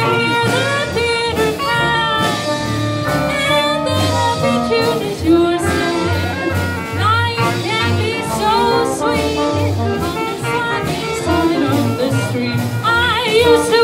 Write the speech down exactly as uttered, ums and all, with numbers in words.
hear the theater cry, and the happy tune is yours. Life can be so sweet on the sunny side of the street. I used to